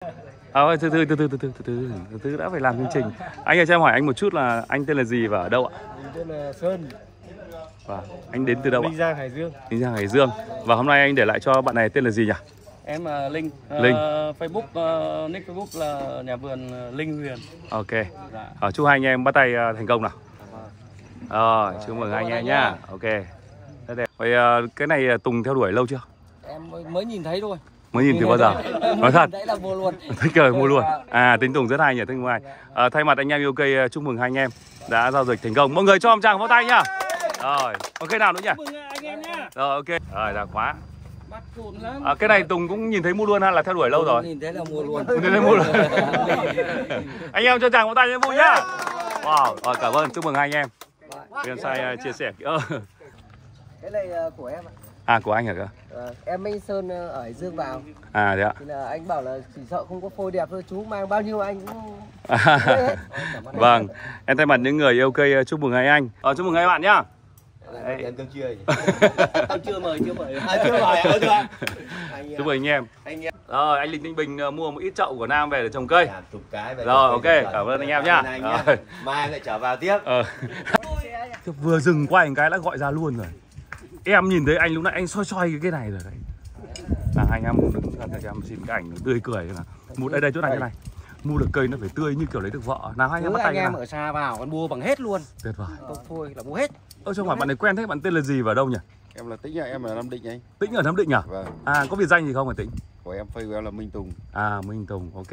Từ từ đã phải làm chương trình. Anh ơi cho em hỏi anh một chút là anh tên là gì và ở đâu ạ? Mình tên là Sơn. Và anh đến từ đâu ạ? Ninh Giang, Hải Dương. Ninh Giang, Hải Dương. Và hôm nay anh để lại cho bạn này tên là gì nhỉ? Em là Linh. Linh. Facebook, nick Facebook là nhà vườn Linh Huyền. Ok. Chúc hai anh em bắt tay thành công nào. Rồi, chúc mừng hai anh em nhá. Ok. Rất đẹp. Vậy cái này Tùng theo đuổi lâu chưa? Em mới nhìn thấy thôi. Mới nhìn từ bao giờ? Nói thật. Đấy là mua luôn. Thích rồi mua luôn. Tính Tùng rất hay nhỉ, tính ngoài. Thay mặt anh em yêu cây chúc mừng hai anh em đã giao dịch thành công. Mọi người cho ông chàng vỗ tay nhá. Rồi, ok nào nữa nhỉ? Chúc mừng anh em nhá. Rồi ok. Rồi đã quá. Bắt cùn lắm. Cái này Tùng cũng nhìn thấy mua luôn hay là theo đuổi lâu rồi? Nhìn thấy là mua luôn. Nhìn thấy mua luôn. Anh em cho chàng vỗ tay cho vui nhá. Wow, rồi cảm ơn, chúc mừng hai anh em. Bonsai chia sẻ. Cái này của em ạ. Của anh hả cơ? Em Minh Sơn ở Hải Dương vào. Thế ạ. Thì là anh bảo là chỉ sợ không có phôi đẹp thôi, chú mang bao nhiêu anh cũng Vâng, em thay mặt những người yêu cây chúc mừng hai anh. Chúc mừng hai bạn nhá. Em cơm trưa. Chưa mời. Chúc mừng anh em. Rồi anh Linh Ninh Bình mua một ít chậu của Nam về để trồng cây. Rồi ok, cảm ơn anh em nhá. Mai lại trở vào tiếp. Vừa dừng qua một cái đã gọi ra luôn rồi. Em nhìn thấy anh lúc nãy anh soi cái này rồi đấy. Anh em đứng gần cho em xin cái ảnh tươi cười là mua đây chỗ này thế này. Mua được cây nó phải tươi như kiểu lấy được vợ. Nào hai anh em bắt tay anh em ở xa vào còn mua bằng hết luôn. Tuyệt vời. Không phôi là mua hết. Cho hỏi bạn này quen thế, bạn tên là gì và ở đâu nhỉ? Em là Tĩnh, em ở Nam Định anh. Tĩnh ở Nam Định à? Vâng. Có biệt danh gì không hả Tĩnh? Của em Facebook em là Minh Tùng. Minh Tùng, ok.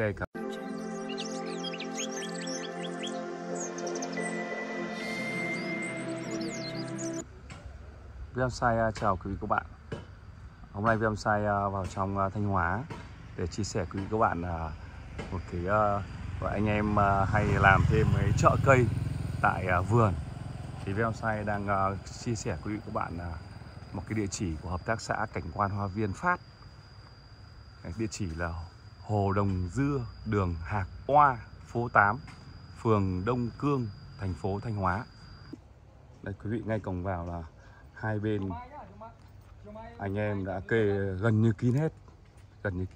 Bonsai chào quý vị các bạn. Hôm nay Bonsai vào trong Thanh Hóa để chia sẻ quý vị các bạn một cái và anh em hay làm thêm cái chợ cây tại vườn. Thì Bonsai đang chia sẻ quý vị các bạn một cái địa chỉ của hợp tác xã Cảnh Quan Hoa Viên Phát. Địa chỉ là Hồ Đồng Dưa, đường Hạc Oa, phố 8, phường Đông Cương, thành phố Thanh Hóa. Đây quý vị, ngay cổng vào là hai bên anh em đã kê gần như kín hết. Đấy,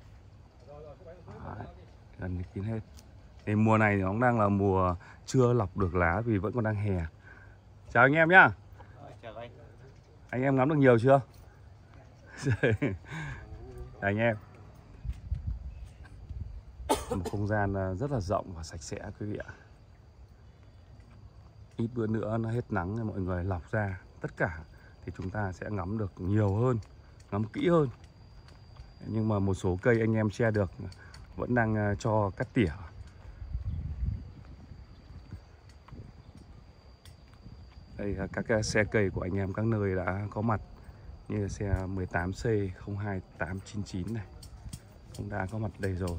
gần như kín hết. Thì mùa này nó cũng đang là mùa chưa lọc được lá vì vẫn còn đang hè. Chào anh em nhá. Chào anh. Anh em ngắm được nhiều chưa? Anh em. Một không gian rất là rộng và sạch sẽ quý vị ạ. Ít bữa nữa nó hết nắng thì mọi người lọc ra tất cả thì chúng ta sẽ ngắm được nhiều hơn, ngắm kỹ hơn. Nhưng mà một số cây anh em che được vẫn đang cho cắt tỉa. Đây là các xe cây của anh em các nơi đã có mặt, như xe 18C02899 này cũng đã có mặt đây rồi.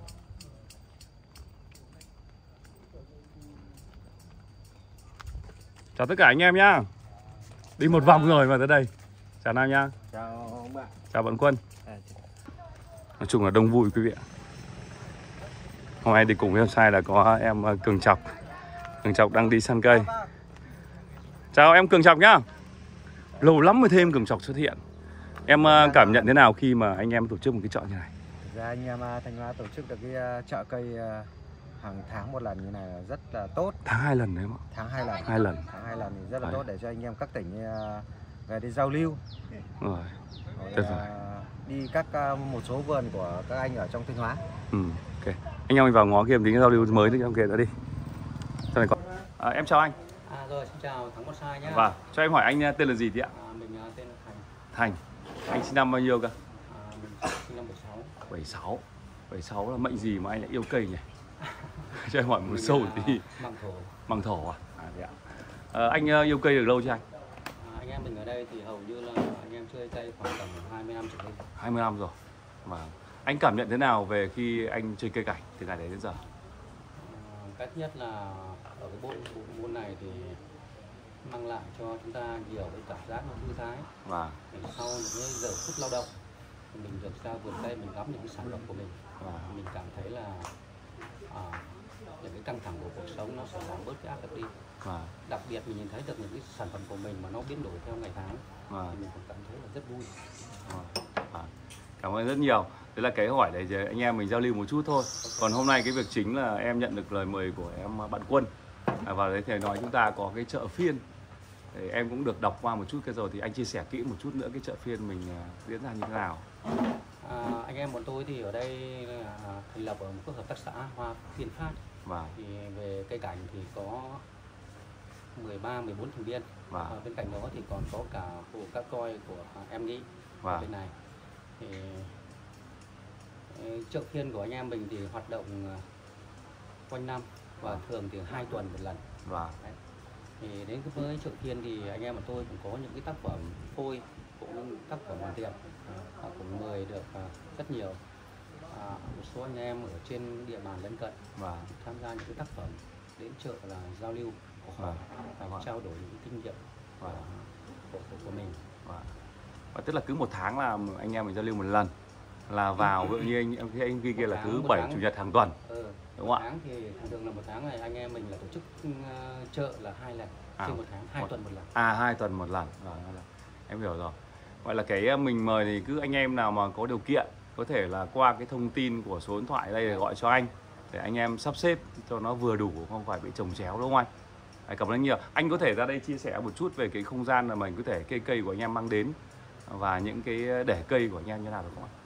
Chào tất cả anh em nhá. Đi một vòng rồi mà tới đây. Chào Nam nhá. Chào ông bạn. Chào bạn Quân. Nói chung là đông vui quý vị ạ. Hôm nay đi cùng với Bonsai là có em Cường Chọc. Cường Chọc đang đi săn cây. Chào em Cường Chọc nhá. Lâu lắm mới thêm Cường Chọc xuất hiện. Em cảm nhận thế nào khi mà anh em tổ chức một cái chợ như này? Thực ra anh em Thanh Hóa tổ chức được cái chợ cây hàng tháng một lần như này là rất là tốt. Tháng 2 lần đấy mà. Tháng 2 lần. 2 lần. Tháng 2 lần thì rất là tốt để cho anh em các tỉnh về đi giao lưu. Rồi. Đi một số vườn của các anh ở trong Thanh Hóa. Ok. Anh em mình vào ngó kia một tí giao lưu mới đi, ok đã đi. Này có. Em chào anh. Rồi, xin chào Thắng Bonsai nhé. Vâng, cho em hỏi anh tên là gì tí ạ? Mình tên là Thành. Thành. Anh sinh năm bao nhiêu cơ? Mình sinh năm 76. 76. 76 là mệnh gì mà anh lại yêu cây nhỉ? Cho em hỏi một sâu tí. Măng thổ. Măng thổ à? Thế ạ. Anh yêu cây được lâu chưa anh? Anh em mình ở đây thì hầu như là anh em chơi cây khoảng tầm 20 năm trở lên. 20 năm rồi. Vâng. Anh cảm nhận thế nào về khi anh chơi cây cảnh từ ngày đấy đến giờ? Cách nhất là ở cái bộ môn này thì mang lại cho chúng ta nhiều cái cảm giác nó thư thái. Và sau những cái giờ phút lao động mình được ra vườn cây, mình ngắm những cái sản phẩm của mình và mình cảm thấy là những cái căng thẳng của cuộc sống nó sẽ giảm bớt cái áp lực đi. Đặc biệt mình nhìn thấy được những cái sản phẩm của mình mà nó biến đổi theo ngày tháng thì mình cũng cảm thấy là rất vui. Cảm ơn rất nhiều. Đấy là cái hỏi để anh em mình giao lưu một chút thôi. Còn hôm nay cái việc chính là em nhận được lời mời của em bạn Quân vào đấy thì nói chúng ta có cái chợ phiên. Thì em cũng được đọc qua một chút cái rồi, thì anh chia sẻ kỹ một chút nữa cái chợ phiên mình diễn ra như thế nào. Anh em bọn tôi thì ở đây là thành lập ở một cái hợp tác xã Hoa Phiên Phát. Thì về cây cảnh thì có 13-14 thành viên. Bên cạnh đó thì còn có cả hộ cá coi của em Nghĩ bên này. Thì chợ phiên của anh em mình thì hoạt động quanh năm và thường thì 2 tuần một lần. Thì đến với chợ phiên thì anh em của tôi cũng có những cái tác phẩm phôi, cũng tác phẩm hoàn thiện, cũng mời được rất nhiều một số anh em ở trên địa bàn lân cận và tham gia những cái tác phẩm đến chợ là giao lưu và trao đổi những kinh nghiệm của mình. Và tức là cứ một tháng là anh em mình giao lưu một lần, là vào ví dụ như anh ghi kia là thứ 7 chủ nhật hàng tuần. Đúng không ạ? Tháng thì thường là một tháng này anh em mình là tổ chức chợ là 2 lần trên một tháng, 2 tuần một lần. 2 tuần một lần. Em hiểu rồi. Gọi là cái mình mời thì cứ anh em nào mà có điều kiện có thể là qua cái thông tin của số điện thoại đây để gọi cho anh, để anh em sắp xếp cho nó vừa đủ, không phải bị chồng chéo, đúng không anh? Cảm ơn anh nhiều. Anh có thể ra đây chia sẻ một chút về cái không gian là mình có thể cây của anh em mang đến và những cái để cây của anh em như nào được không ạ?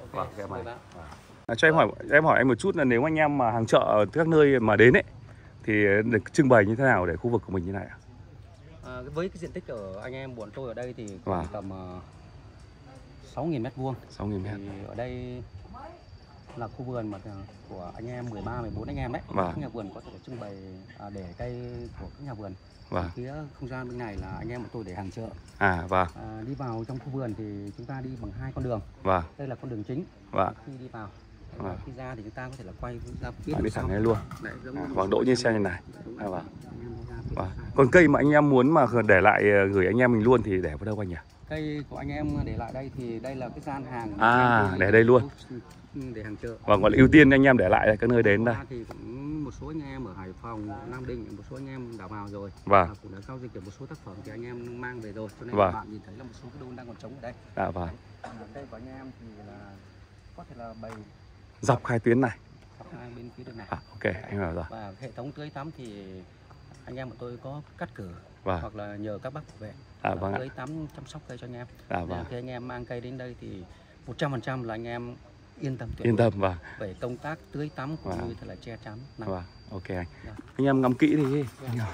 Cho em hỏi anh một chút là nếu anh em mà hàng chợ ở các nơi mà đến ấy thì được trưng bày như thế nào để khu vực của mình như này ạ? Với cái diện tích ở anh em bọn tôi ở đây thì tầm 6.000 m². 6.000 m. Thì ở đây là khu vườn mà của anh em 13-14 anh em đấy. Các nhà vườn có thể trưng bày để cây của các nhà vườn. Phía không gian bên này là anh em bọn tôi để hàng chợ. Đi vào trong khu vườn thì chúng ta đi bằng 2 con đường. Đây là con đường chính. Khi đi vào, khi ra thì chúng ta có thể là quay ra phía đi thẳng ngay luôn. Đỗ như xe như này. Còn cây mà anh em muốn mà để lại gửi anh em mình luôn thì để vào đâu anh nhỉ? Cây của anh em để lại đây thì đây là cái gian hàng. Để đây luôn. Để hàng chợ. Gọi là ưu tiên anh em để lại các nơi đến đây. Thì cũng một số anh em ở Hải Phòng, Nam Định, một số anh em đã vào rồi. Cũng đã giao dịch được một số tác phẩm thì anh em mang về rồi. Cho nên bạn nhìn thấy là một số cái đôn đang còn trống ở đây. Cây của anh em thì là có thể là bày dọc 2 tuyến này. Dọc 2 bên phía đường này. Ok, anh hiểu rồi. Và hệ thống tưới tắm thì anh em của tôi có cắt cử hoặc là nhờ các bác bảo vệ tưới tắm chăm sóc cây cho anh em. Khi anh em mang cây đến đây thì 100% là anh em yên tâm về công tác tưới tắm cũng như là che chắn. Ok anh. Anh em ngắm kỹ đi.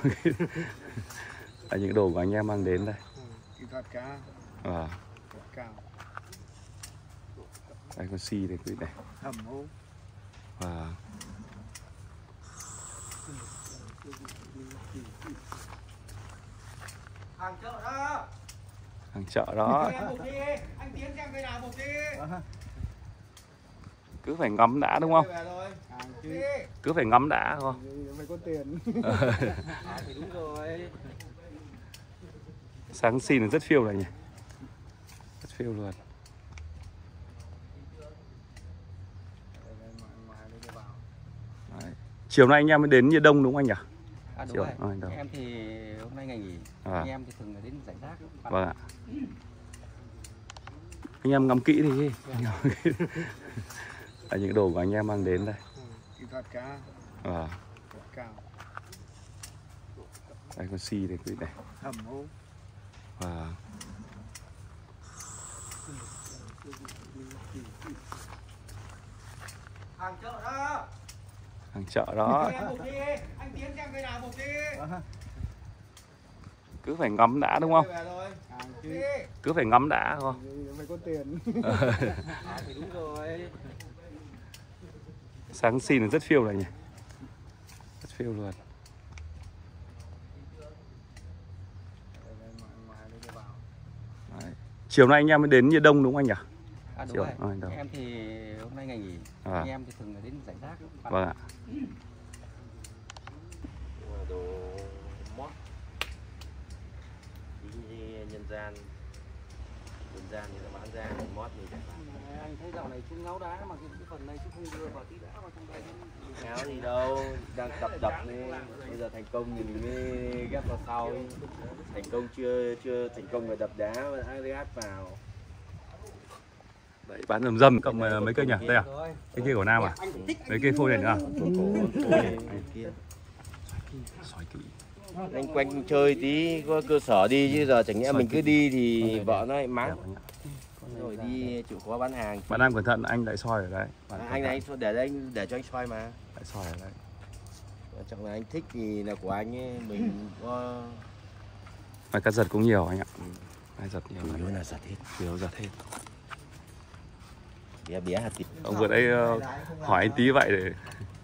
Những đồ của anh em mang đến đây. Đây con xi đây quý vị này. Hàng chợ đó. Hàng chợ đó. Anh Tiến xem cây nào một đi. Cứ phải ngắm đã đúng không? Cứ phải ngắm đã không? Phải có tiền. Thì đúng rồi. Sáng xin là rất phiêu này nhỉ. Rất phiêu luôn. Đấy. Chiều nay anh em mới đến như đông đúng không anh nhỉ? Đúng rồi. Em thì hôm nay ngày nghỉ. Anh em thì thường là đến giải rác. Anh em ngắm kỹ đi. Những đồ của anh em mang đến đây. Đây con xi đây quý vị này. Hàng chợ đó. Hàng chợ đó. Anh Tiến xem cây nào một đi. Cứ phải ngắm đã đúng không? Cứ phải ngắm đã không? Phải có tiền. Thì đúng rồi. Sáng xin là rất phiêu này nhỉ. Rất phiêu luôn. Đấy. Chiều nay anh em mới đến như đông đúng không anh nhỉ? Đúng rồi. Em thì hôm nay ngày nghỉ. Anh em thì thường là đến giải rác. Đồ mót nhân gian thì nó bán ra mót thì anh thấy dạo này chúng ngáo đá mà cái phần này chứ không đưa vào tí đá vào trong đây. Ngáo gì đâu, đang đập nên bây giờ thành công thì mình mới ghép vào sau. Thành công chưa thành công rồi đập đá mà đã ghép vào. Đấy, bán rầm rầm. Cầm mấy cây nhỉ? Đây à? Cái kia của Nam à? Mấy cây phôi này nữa à? Xoài kỹ. Anh quanh chơi tí có cơ sở đi chứ giờ chẳng nhẽ mình cứ đi thì vợ nó lại mắng. Rồi đi chịu khó bán hàng. Bạn Nam cẩn thận, anh lại soi ở đấy. Anh này để đây để cho anh soi mà. Lại soi ở đấy. Quan trọng là anh thích thì là của anh ấy, mình có. Mà cắt giật cũng nhiều anh ạ. Ai giật nhiều. Chủ yếu là giật hết. Chủ yếu giật hết. Bé hạt thịt. Ông vừa đây hỏi anh tí vậy để.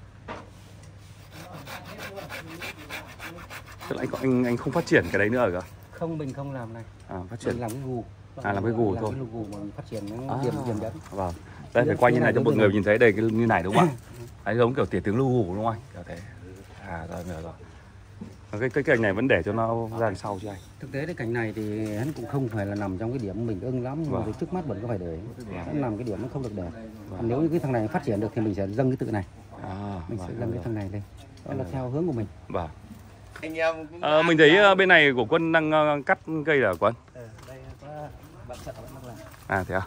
Tức là anh không phát triển cái đấy nữa rồi cơ? Không, mình không làm này. Phát triển. Mình làm cái gù. Làm cái gù thôi. Làm cái gù mà mình phát triển nó điểm dẫn. Vâng. Đây phải quay như này cho mọi người nhìn thấy đây cái như này đúng không ạ? Đấy giống kiểu tỉa tướng lưu gù đúng không anh? Kiểu thế. Rồi hiểu rồi. Cái cành này vẫn để cho nó ra đằng sau chứ anh? Thực tế cái cành này thì hắn cũng không phải là nằm trong cái điểm mình ưng lắm, nhưng mà trước mắt vẫn có phải để. Hắn nằm cái điểm nó không được đẹp. Nếu như cái thằng này phát triển được thì mình sẽ dâng cái tự này. Mình sẽ dâng cái thằng này lên. Đó là theo hướng của mình. Vâng. Anh em mình thấy bên này của Quân đang cắt cây là Quân? Đây có bạn chợ vẫn đang làm. Thế à?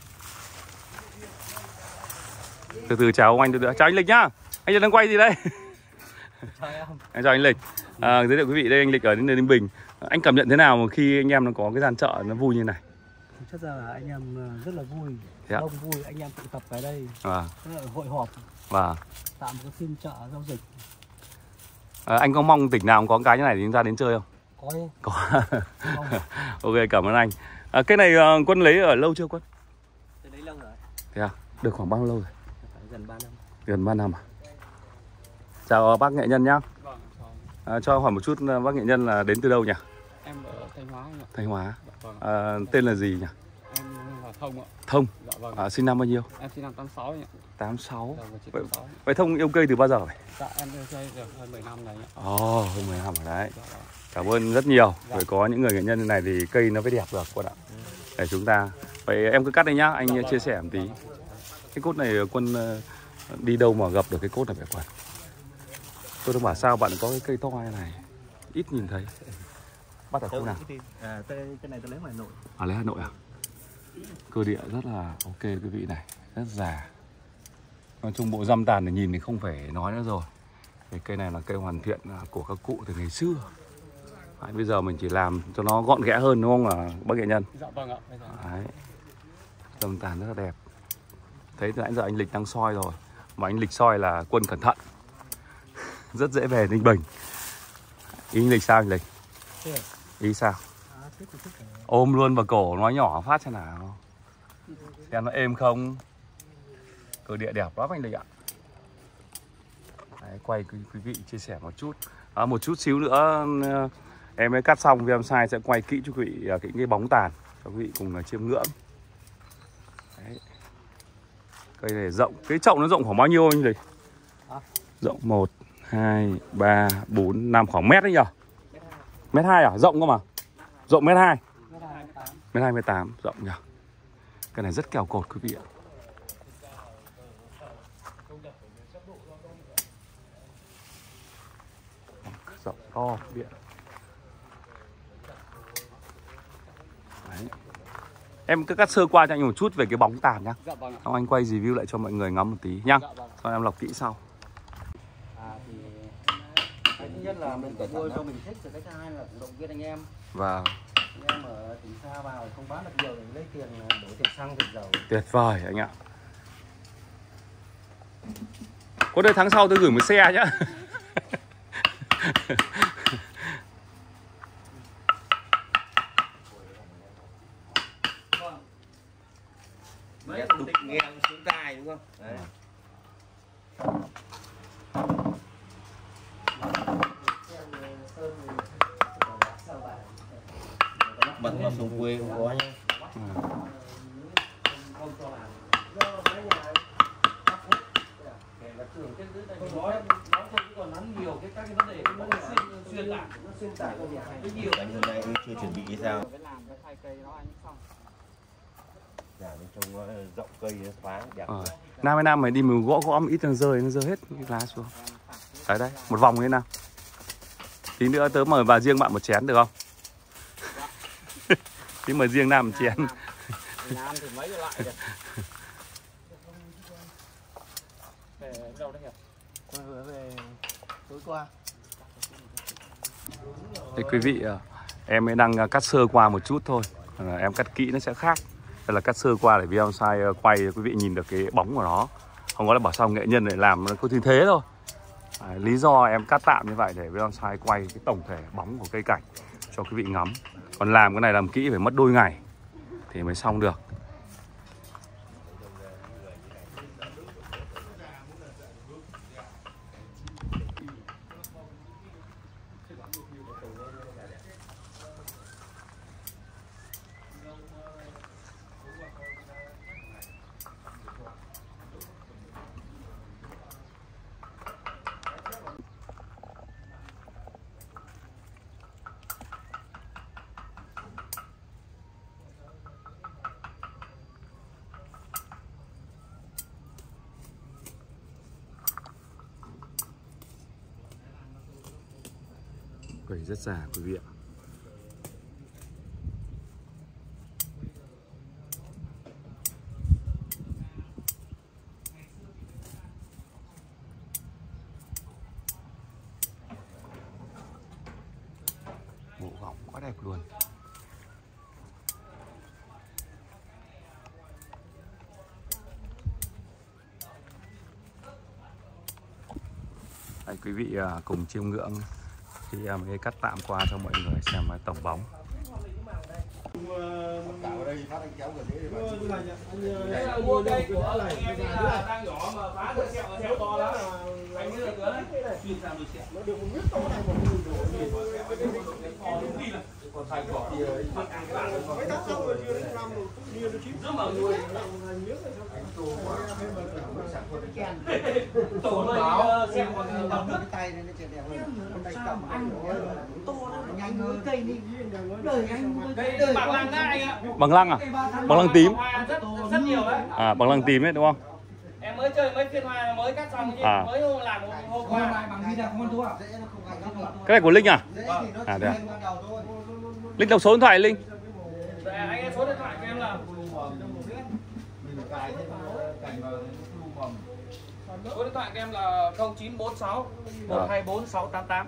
Từ từ chào anh, chào anh Lịch nhá. Anh đang quay gì đây? Chào anh Lịch. Giới thiệu quý vị, đây anh Lịch ở đến Ninh Bình. Anh cảm nhận thế nào khi anh em nó có cái gian chợ nó vui như này? Thật ra là anh em rất là vui, đông vui, anh em tụ tập ở đây, hội họp, tạo một cái phiên chợ giao dịch. Anh có mong tỉnh nào có cái như này thì chúng ta đến chơi không? Có. Ok, cảm ơn anh. Cái này Quân lấy ở lâu chưa Quân? Tôi lấy lâu rồi. Thế à? Được khoảng bao lâu rồi? Gần 3 năm. Gần 3 năm à? Chào bác nghệ nhân nhá. Cho hỏi một chút bác nghệ nhân là đến từ đâu nhỉ? Em ở Thanh Hóa anh ạ. Thanh Hóa. Tên là gì nhỉ? Em là Thông ạ. Thông. Dạ vâng. Sinh năm bao nhiêu? Em sinh năm 86 anh ạ. 86. Dạ, vậy Thông yêu cây từ bao giờ vậy? Dạ em yêu cây được hơn 10 năm rồi anh ạ. Hơn 10 năm rồi đấy. Cảm ơn rất nhiều. Rồi có những người nghệ nhân như này thì cây nó mới đẹp được Quân ạ. Để chúng ta. Vậy em cứ cắt đây nhá, anh chia sẻ một tí. Cái cốt này Quân đi đâu mà gặp được cái cốt này vậy Quân? Tôi đang bảo sao bạn có cái cây to này ít nhìn thấy. Bắt ở khu nào? Cái này tôi lấy ngoài Hà Nội. Lấy Hà Nội à? Cơ địa rất là ok quý vị này, rất già. Nói chung bộ răm tàn để nhìn thì không phải nói nữa rồi. Cái cây này là cây hoàn thiện của các cụ từ ngày xưa. Bây giờ mình chỉ làm cho nó gọn ghẽ hơn đúng không là bác nghệ nhân? Dạ vâng ạ. Đấy. Răm tàn rất là đẹp. Thấy từ nãy giờ anh Lịch đang soi rồi. Mà anh Lịch soi là Quân cẩn thận. Rất dễ về Ninh Bình. Ý anh Lịch sao anh Lịch? Ý sao? Ôm luôn vào cổ nói nhỏ phát xem nào. Xem nó êm không? Cơ địa đẹp lắm anh Lịch ạ. Đấy, quay quý vị chia sẻ một chút. Một chút xíu nữa em mới cắt xong video sai sẽ quay kỹ cho quý vị cái bóng tàn cho quý vị cùng chiêm ngưỡng. Đấy. Cây này rộng, cái chậu nó rộng khoảng bao nhiêu anh Lịch? Rộng 1, 2, 3, 4, 5 khoảng mét đấy nhỉ? Mét 2 à? Rộng cơ mà. Rộng mét 2. Mét 2, mét 8, rộng nhỉ? Cái này rất kèo cột quý vị ạ. Rộng to quý vị ạ. Đấy. Em cứ cắt sơ qua cho anh một chút về cái bóng tàn nhá. Dạ vâng ạ. Xong anh quay review lại cho mọi người ngắm một tí nhá. Dạ vâng. Xong em lọc kỹ sau. Thì cái thứ nhất là mình nuôi cho mình thích, cái thứ hai là động viên anh em. Và anh em ở tỉnh xa vào không bán được nhiều thì lấy tiền đổi tiền xăng tiền dầu. tuyệt vời anh ạ. Có đây tháng sau tôi gửi một xe nhá. Nghe tục nghe xuống tai đúng không? Đấy. Bật nó xuống quê không có nhá. Anh hôm nay chưa chuẩn bị sao? Trông nó rộng cây nó thoáng đẹp. Nam với Nam mày đi mà gõ ít nó rơi hết cái lá xuống. Đấy đây, một vòng thế nào. Tí nữa tớ mời bà riêng bạn một chén được không? Tí mời riêng Nam một chén. Nam thì mấy cái loại kìa. Về đâu đấy nhỉ? Về tối qua. Đây quý vị, em mới đang cắt sơ qua một chút thôi. Em cắt kỹ nó sẽ khác. Đây là cắt sơ qua để video sai quay quý vị nhìn được cái bóng của nó. Không có là bảo sao nghệ nhân để làm nó có như thế thôi. Lý do em cắt tạm như vậy để video sai quay cái tổng thể bóng của cây cảnh cho quý vị ngắm. Còn làm cái này làm kỹ phải mất đôi ngày thì mới xong được. Quẩy rất già quý vị ạ. Bộ gọng quá đẹp luôn. Đây, quý vị cùng chiêm ngưỡng thì em mới cắt tạm qua cho mọi người xem tổng bóng. Mua cây của anh em là đang nhỏ mà phá được sẹo to lắm. Anh biết được đấy. Chuyên làm được sẹo. Nó được một miếng to này mà không đủ. Còn thành cỏ thì mấy tháng sau rồi chưa đến năm rồi, bia nó chín. Rất mà nuôi miếng này tổ nó xem còn đập nước tay này nó trẻ đẹp hơn. Tay cầm ăn to nó nhanh hơn. Cây đi đời anh cây bằng lăng đấy anh ạ. Bằng lăng à? Bằng lăng tím. Rất nhiều đấy. À, bằng lăng tím đấy đúng không? Em mới chơi mấy phiên hoa mới cắt xong chứ mới làm hôm qua. Bằng gì là con thua à? Cái này của Linh à? À đây à? Linh đọc số điện thoại Linh. Anh số điện thoại của em là số điện thoại của em là 0946 124 688.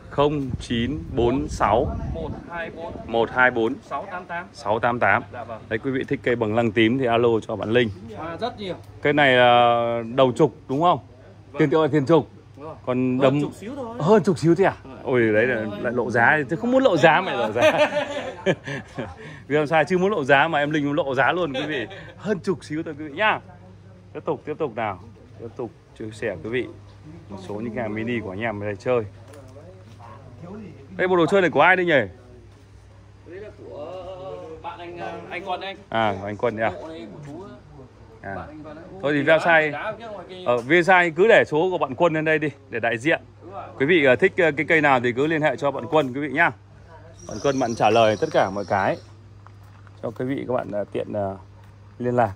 0946 124 688. Dạ vâng. Đấy, quý vị thích cây bằng lăng tím thì alo cho bạn Linh. Rất nhiều. Cây này là đầu trục đúng không? Vâng. Tiền tiêu là tiền trục. Còn đấm chục xíu thôi. Hơn chục xíu thế à? Ôi đấy là lại lộ giá, tôi không muốn lộ giá mà lộ giá. Vì làm sao chưa muốn lộ giá mà em Linh muốn lộ giá luôn quý vị. Hơn chục xíu thôi quý vị nhá. Tiếp tục nào. Tiếp tục chia sẻ quý vị một số những cái mini của anh em ở đây chơi. Đây bộ đồ chơi này của ai đây nhỉ? Đấy là của bạn anh Quân anh. À, của anh Quân nhỉ? À. Bạn anh Thôi thì Viasai cứ để số của bạn Quân lên đây đi để đại diện. Quý vị thích cái cây nào thì cứ liên hệ cho bạn Quân quý vị nhá. Bạn Quân bạn trả lời tất cả mọi cái cho quý vị các bạn tiện liên lạc.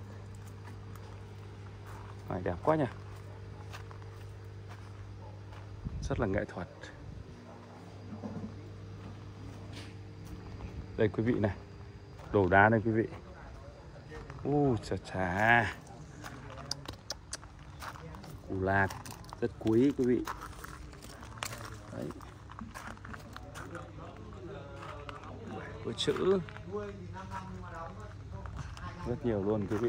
Này, đẹp quá nhỉ. Rất là nghệ thuật. Đây quý vị này. Đồ đá đây quý vị. Chà. Củ lạc rất quý quý vị. Đấy. Có chữ rất nhiều luôn quý vị.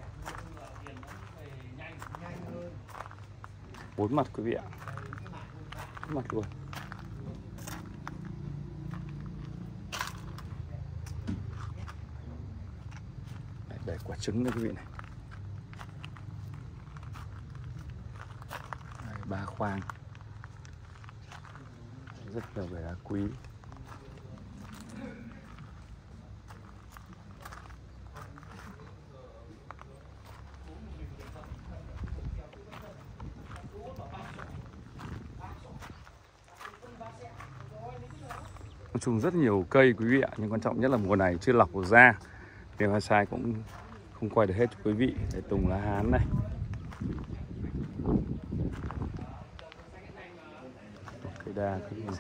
4 mặt quý vị ạ. 4 mặt luôn. Đây, quả trứng đây quý vị này. Đây, 3 khoang. Rất là vẻ đá quý. Nói chung rất nhiều cây quý vị ạ, nhưng quan trọng nhất là mùa này chưa lọc được ra. Viasai cũng không quay được hết cho quý vị. Đây, tùng lá hán này. Cây đa cái này.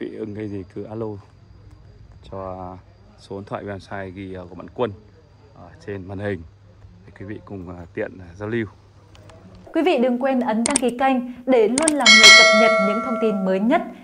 vị ưng cái gì cứ alo cho số điện thoại website ghi của bạn Quân ở trên màn hình để quý vị cùng tiện giao lưu. Quý vị đừng quên ấn đăng ký kênh để luôn là người cập nhật những thông tin mới nhất